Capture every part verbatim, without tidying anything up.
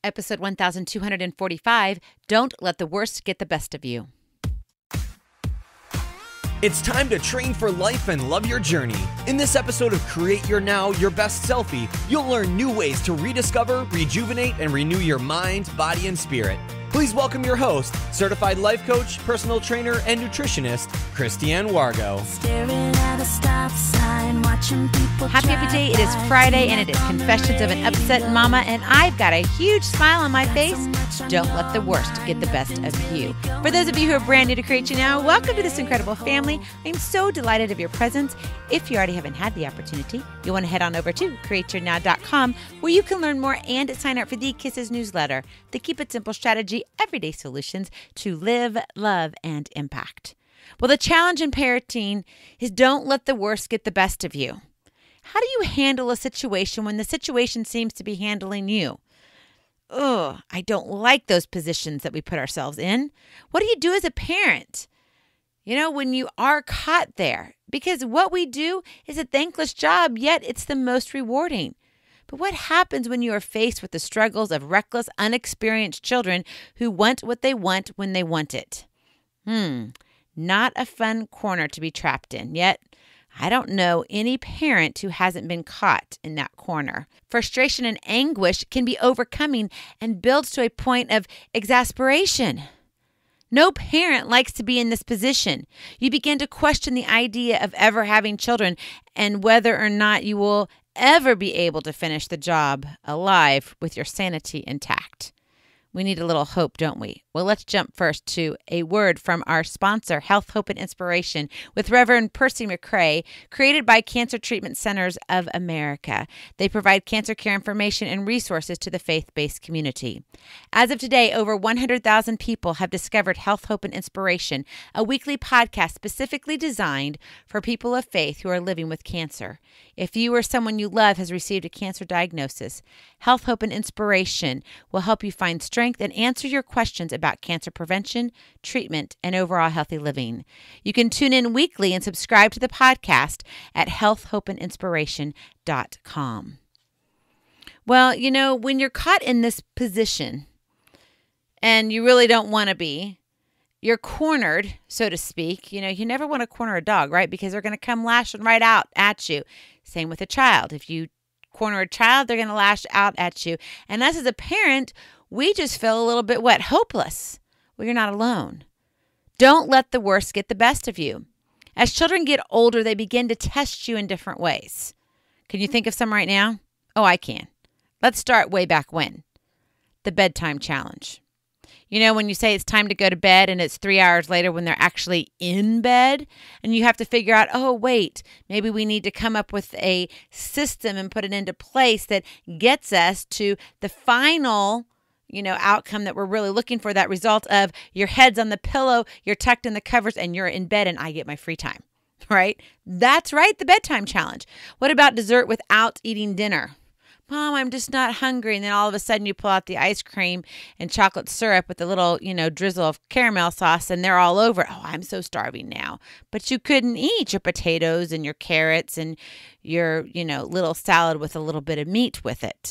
episode one thousand two hundred forty-five, Don't Let the Worst Get the Best of You. It's time to train for life and love your journey. In this episode of Create Your Now, Your Best Selfie, you'll learn new ways to rediscover, rejuvenate, and renew your mind, body, and spirit. Please welcome your host, certified life coach, personal trainer, and nutritionist, Christiane Wargo. Staring at a stop sign, watching people Happy, happy day. It is Friday, and it is Confessions of an Upset Mama, and I've got a huge smile on my face. Don't let the worst get the best of you. For those of you who are brand new to Create Your Now, welcome to this incredible family. I'm so delighted of your presence. If you already haven't had the opportunity, you'll want to head on over to create your now dot com, where you can learn more and sign up for the Kisses newsletter, the Keep It Simple strategy, everyday solutions to live, love, and impact. Well, the challenge in parenting is don't let the worst get the best of you. How do you handle a situation when the situation seems to be handling you? Ugh, I don't like those positions that we put ourselves in. What do you do as a parent? You know, when you are caught there, because what we do is a thankless job, yet it's the most rewarding. But what happens when you are faced with the struggles of reckless, unexperienced children who want what they want when they want it? Hmm, not a fun corner to be trapped in. Yet, I don't know any parent who hasn't been caught in that corner. Frustration and anguish can be overcoming and builds to a point of exasperation. No parent likes to be in this position. You begin to question the idea of ever having children and whether or not you will ever be able to finish the job alive with your sanity intact. We need a little hope, don't we? Well, let's jump first to a word from our sponsor, Health, Hope, and Inspiration, with Reverend Percy McCrae, created by Cancer Treatment Centers of America. They provide cancer care information and resources to the faith-based community. As of today, over one hundred thousand people have discovered Health, Hope, and Inspiration, a weekly podcast specifically designed for people of faith who are living with cancer. If you or someone you love has received a cancer diagnosis, Health, Hope, and Inspiration will help you find strength and answer your questions about cancer prevention, treatment, and overall healthy living. You can tune in weekly and subscribe to the podcast at health hope and inspiration dot com. Well, you know, when you're caught in this position and you really don't want to be, you're cornered, so to speak. You know, you never want to corner a dog, right? Because they're going to come lashing right out at you. Same with a child. If you corner a child, they're going to lash out at you. And us as a parent, we just feel a little bit what? Hopeless. Well, you're not alone. Don't let the worst get the best of you. As children get older, they begin to test you in different ways. Can you think of some right now? Oh, I can. Let's start way back when. The bedtime challenge. You know, when you say it's time to go to bed and it's three hours later when they're actually in bed and you have to figure out, oh, wait, maybe we need to come up with a system and put it into place that gets us to the final, you know, outcome that we're really looking for, that result of your head's on the pillow, you're tucked in the covers, and you're in bed and I get my free time, right? That's right, the bedtime challenge. What about dessert without eating dinner? Mom, I'm just not hungry. And then all of a sudden you pull out the ice cream and chocolate syrup with a little, you know, drizzle of caramel sauce and they're all over. Oh, I'm so starving now. But you couldn't eat your potatoes and your carrots and your, you know, little salad with a little bit of meat with it.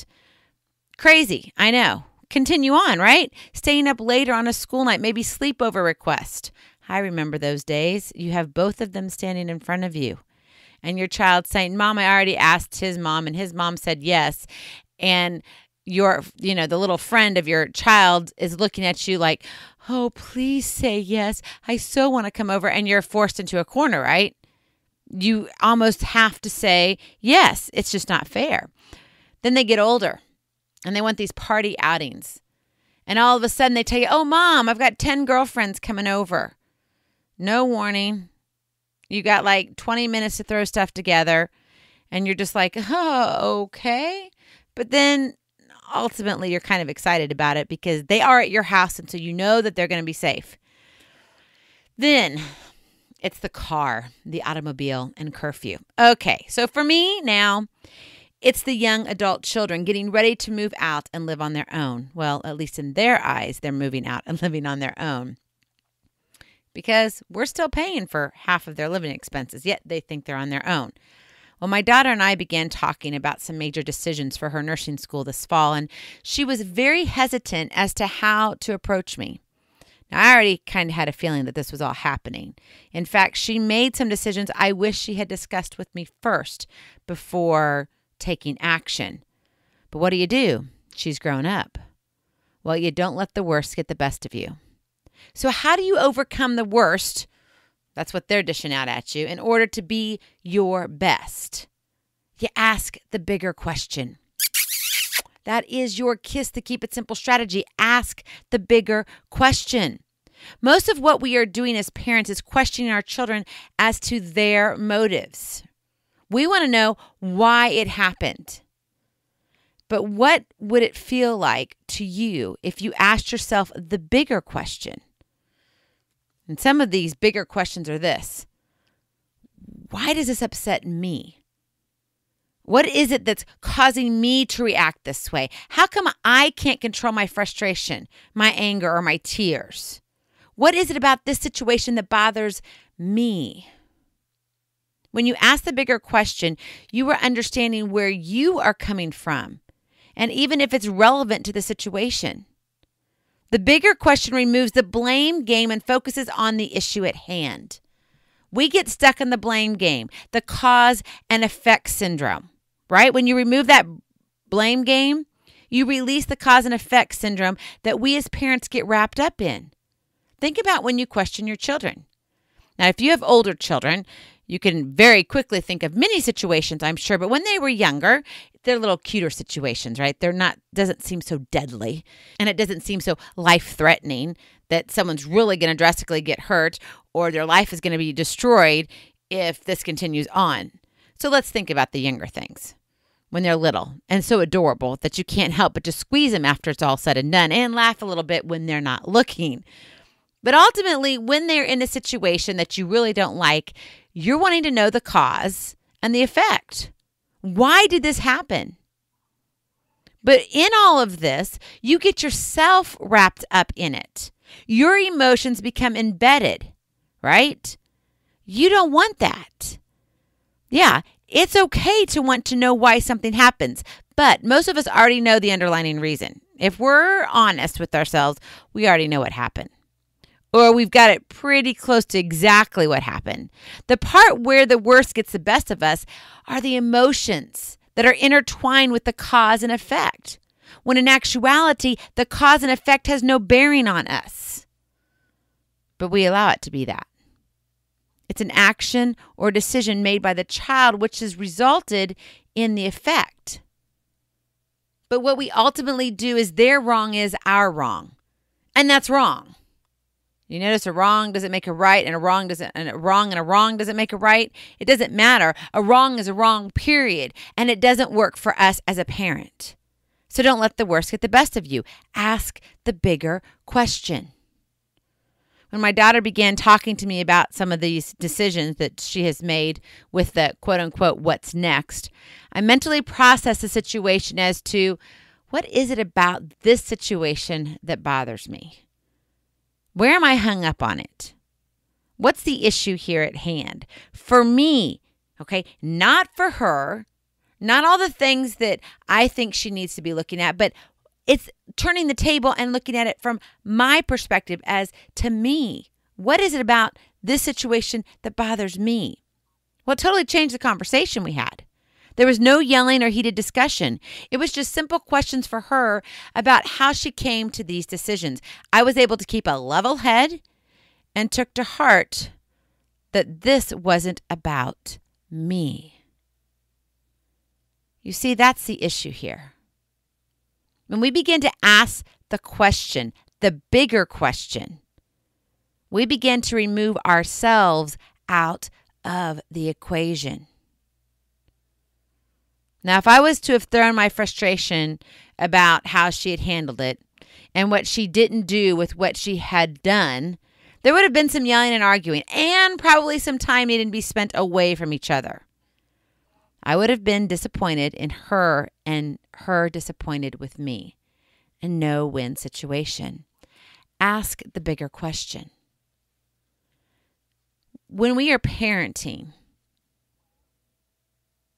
Crazy, I know. Continue on, right? Staying up later on a school night, maybe sleepover request. I remember those days. You have both of them standing in front of you. And your child saying, Mom, I already asked his mom, and his mom said yes. And your, you know, the little friend of your child is looking at you like, oh, please say yes. I so want to come over. And you're forced into a corner, right? You almost have to say yes. It's just not fair. Then they get older and they want these party outings. And all of a sudden they tell you, oh, Mom, I've got ten girlfriends coming over. No warning. You got like twenty minutes to throw stuff together and you're just like, oh, okay. But then ultimately you're kind of excited about it because they are at your house and so you know that they're going to be safe. Then it's the car, the automobile, and curfew. Okay, so for me now, it's the young adult children getting ready to move out and live on their own. Well, at least in their eyes, they're moving out and living on their own. Because we're still paying for half of their living expenses, yet they think they're on their own. Well, my daughter and I began talking about some major decisions for her nursing school this fall, and she was very hesitant as to how to approach me. Now, I already kind of had a feeling that this was all happening. In fact, she made some decisions I wish she had discussed with me first before taking action. But what do you do? She's grown up. Well, you don't let the worst get the best of you. So how do you overcome the worst? That's what they're dishing out at you in order to be your best. You ask the bigger question. That is your kiss to keep it simple strategy. Ask the bigger question. Most of what we are doing as parents is questioning our children as to their motives. We want to know why it happened. But what would it feel like to you if you asked yourself the bigger question? And some of these bigger questions are this. Why does this upset me? What is it that's causing me to react this way? How come I can't control my frustration, my anger, or my tears? What is it about this situation that bothers me? When you ask the bigger question, you are understanding where you are coming from, and even if it's relevant to the situation. The bigger question removes the blame game and focuses on the issue at hand. We get stuck in the blame game, the cause and effect syndrome, right? When you remove that blame game, you release the cause and effect syndrome that we as parents get wrapped up in. Think about when you question your children. Now, if you have older children, you can very quickly think of many situations, I'm sure, but when they were younger, they're little cuter situations, right? They're not, doesn't seem so deadly, and it doesn't seem so life-threatening that someone's really going to drastically get hurt or their life is going to be destroyed if this continues on. So let's think about the younger things when they're little and so adorable that you can't help but just squeeze them after it's all said and done and laugh a little bit when they're not looking. But ultimately, when they're in a situation that you really don't like, you're wanting to know the cause and the effect. Why did this happen? But in all of this, you get yourself wrapped up in it. Your emotions become embedded, right? You don't want that. Yeah, it's okay to want to know why something happens, but most of us already know the underlying reason. If we're honest with ourselves, we already know what happened. Or we've got it pretty close to exactly what happened. The part where the worst gets the best of us are the emotions that are intertwined with the cause and effect, when in actuality, the cause and effect has no bearing on us. But we allow it to be that. It's an action or decision made by the child which has resulted in the effect. But what we ultimately do is their wrong is our wrong. And that's wrong. You notice a wrong doesn't make a right, and a wrong doesn't, and a wrong and a wrong doesn't make a right. It doesn't matter. A wrong is a wrong, period. And it doesn't work for us as a parent. So don't let the worst get the best of you. Ask the bigger question. When my daughter began talking to me about some of these decisions that she has made with the quote unquote, what's next, I mentally processed the situation as to what is it about this situation that bothers me? Where am I hung up on it? What's the issue here at hand? For me, okay, not for her, not all the things that I think she needs to be looking at, but it's turning the table and looking at it from my perspective as to me. What is it about this situation that bothers me? Well, it totally changed the conversation we had. There was no yelling or heated discussion. It was just simple questions for her about how she came to these decisions. I was able to keep a level head and took to heart that this wasn't about me. You see, that's the issue here. When we begin to ask the question, the bigger question, we begin to remove ourselves out of the equation. Now, if I was to have thrown my frustration about how she had handled it and what she didn't do with what she had done, there would have been some yelling and arguing and probably some time needing to be spent away from each other. I would have been disappointed in her and her disappointed with me. A no-win situation. Ask the bigger question. When we are parenting,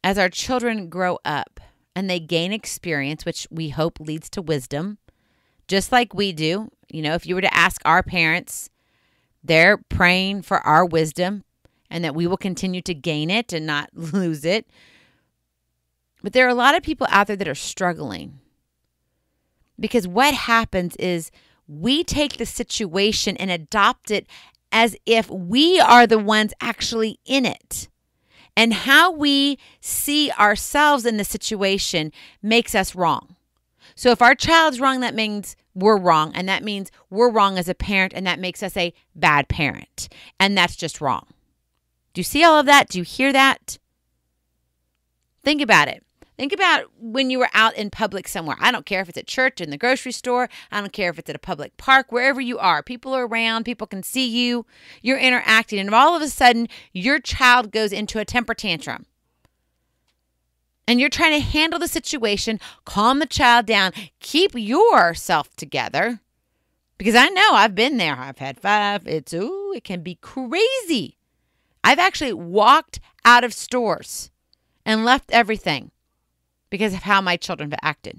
as our children grow up and they gain experience, which we hope leads to wisdom, just like we do. You know, if you were to ask our parents, they're praying for our wisdom and that we will continue to gain it and not lose it. But there are a lot of people out there that are struggling because what happens is we take the situation and adopt it as if we are the ones actually in it. And how we see ourselves in the situation makes us wrong. So if our child's wrong, that means we're wrong. And that means we're wrong as a parent. And that makes us a bad parent. And that's just wrong. Do you see all of that? Do you hear that? Think about it. Think about when you were out in public somewhere. I don't care if it's at church, in the grocery store. I don't care if it's at a public park, wherever you are. People are around. People can see you. You're interacting. And all of a sudden, your child goes into a temper tantrum. And you're trying to handle the situation, calm the child down, keep yourself together. Because I know I've been there. I've had five. It's, ooh, it can be crazy. I've actually walked out of stores and left everything because of how my children have acted.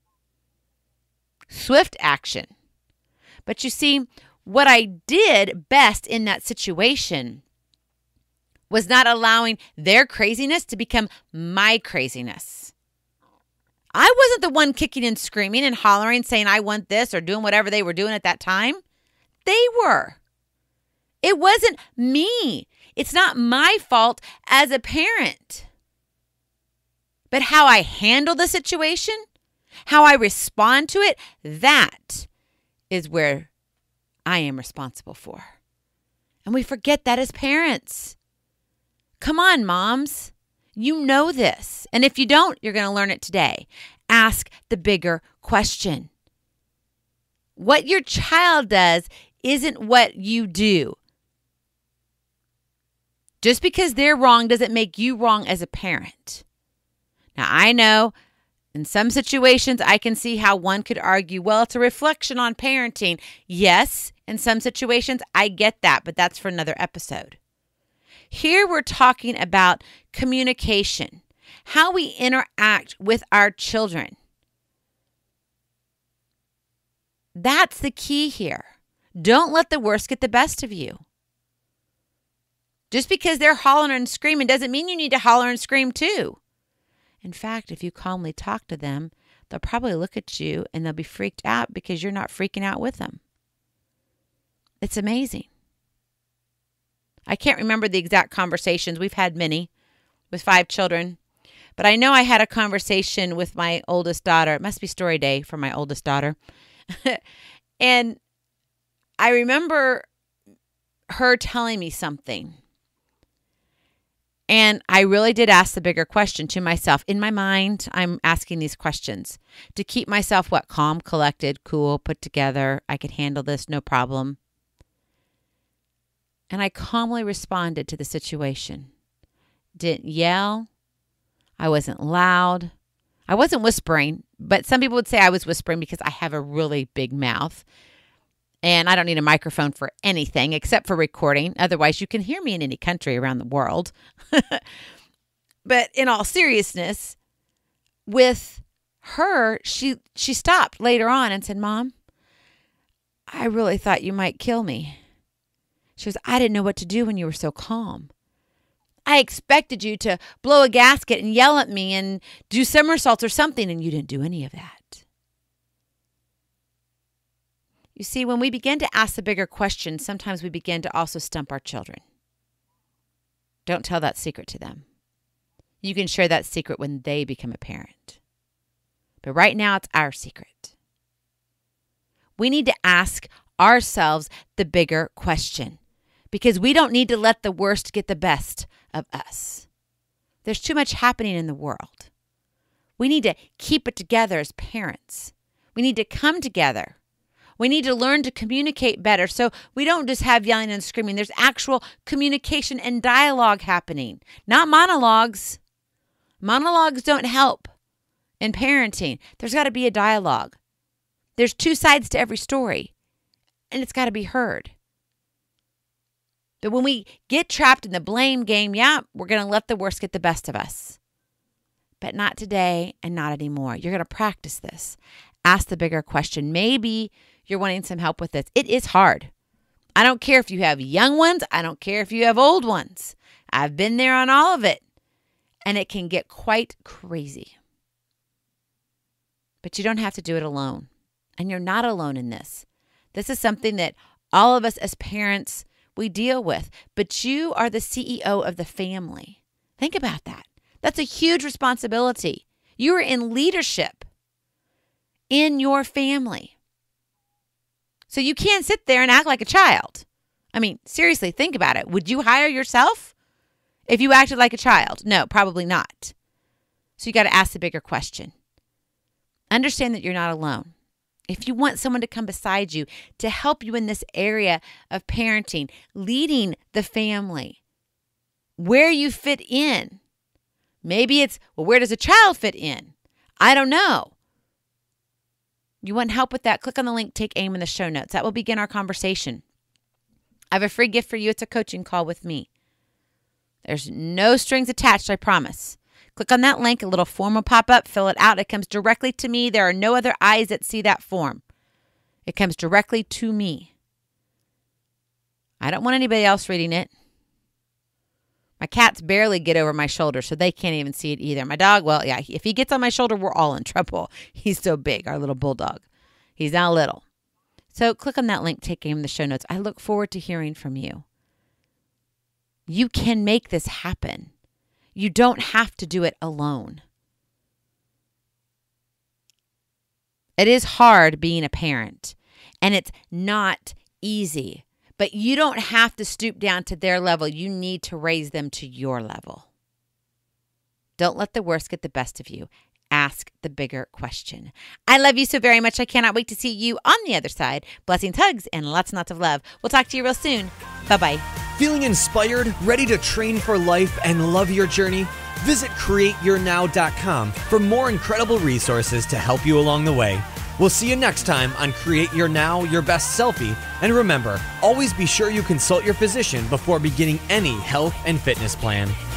Swift action. But you see, what I did best in that situation was not allowing their craziness to become my craziness. I wasn't the one kicking and screaming and hollering, saying I want this or doing whatever they were doing at that time. They were. It wasn't me. It's not my fault as a parent. But how I handle the situation, how I respond to it, that is where I am responsible for. And we forget that as parents. Come on, moms. You know this. And if you don't, you're going to learn it today. Ask the bigger question. What your child does isn't what you do. Just because they're wrong doesn't make you wrong as a parent. Now, I know in some situations I can see how one could argue, well, it's a reflection on parenting. Yes, in some situations I get that, but that's for another episode. Here we're talking about communication, how we interact with our children. That's the key here. Don't let the worst get the best of you. Just because they're hollering and screaming doesn't mean you need to holler and scream too. In fact, if you calmly talk to them, they'll probably look at you and they'll be freaked out because you're not freaking out with them. It's amazing. I can't remember the exact conversations. We've had many with five children. But I know I had a conversation with my oldest daughter. It must be story day for my oldest daughter. And I remember her telling me something. And I really did ask the bigger question to myself. In my mind, I'm asking these questions to keep myself, what, calm, collected, cool, put together. I could handle this, no problem. And I calmly responded to the situation. Didn't yell. I wasn't loud. I wasn't whispering, but some people would say I was whispering because I have a really big mouth. And I don't need a microphone for anything except for recording. Otherwise, you can hear me in any country around the world. But in all seriousness, with her, she she stopped later on and said, Mom, I really thought you might kill me. She goes, I didn't know what to do when you were so calm. I expected you to blow a gasket and yell at me and do somersaults or something, and you didn't do any of that. You see, when we begin to ask the bigger questions, sometimes we begin to also stump our children. Don't tell that secret to them. You can share that secret when they become a parent. But right now, it's our secret. We need to ask ourselves the bigger question because we don't need to let the worst get the best of us. There's too much happening in the world. We need to keep it together as parents. We need to come together. We need to learn to communicate better so we don't just have yelling and screaming. There's actual communication and dialogue happening, not monologues. Monologues don't help in parenting. There's got to be a dialogue. There's two sides to every story, and it's got to be heard. But when we get trapped in the blame game, yeah, we're going to let the worst get the best of us. but not today and not anymore. You're going to practice this. Ask the bigger question. Maybe you're wanting some help with this. It is hard. I don't care if you have young ones. I don't care if you have old ones. I've been there on all of it. And it can get quite crazy. But you don't have to do it alone. And you're not alone in this. This is something that all of us as parents, we deal with. But you are the C E O of the family. Think about that. That's a huge responsibility. You are in leadership in your family. So you can't sit there and act like a child. I mean, seriously, think about it. Would you hire yourself if you acted like a child? No, probably not. So you got to ask the bigger question. Understand that you're not alone. If you want someone to come beside you to help you in this area of parenting, leading the family, where you fit in. Maybe it's, well, where does a child fit in? I don't know. You want help with that? Click on the link, Take Aim in the show notes. That will begin our conversation. I have a free gift for you. It's a coaching call with me. There's no strings attached, I promise. Click on that link. A little form will pop up. Fill it out. It comes directly to me. There are no other eyes that see that form. It comes directly to me. I don't want anybody else reading it. My cats barely get over my shoulder, so they can't even see it either. My dog, well, yeah, if he gets on my shoulder, we're all in trouble. He's so big, our little bulldog. He's not little. So click on that link, Take Aim in the show notes. I look forward to hearing from you. You can make this happen. You don't have to do it alone. It is hard being a parent, and it's not easy. But you don't have to stoop down to their level. You need to raise them to your level. Don't let the worst get the best of you. Ask the bigger question. I love you so very much. I cannot wait to see you on the other side. Blessings, hugs, and lots and lots of love. We'll talk to you real soon. Bye-bye. Feeling inspired, ready to train for life and love your journey? Visit create your now dot com for more incredible resources to help you along the way. We'll see you next time on Create Your Now, Your Best Selfie. And remember, always be sure you consult your physician before beginning any health and fitness plan.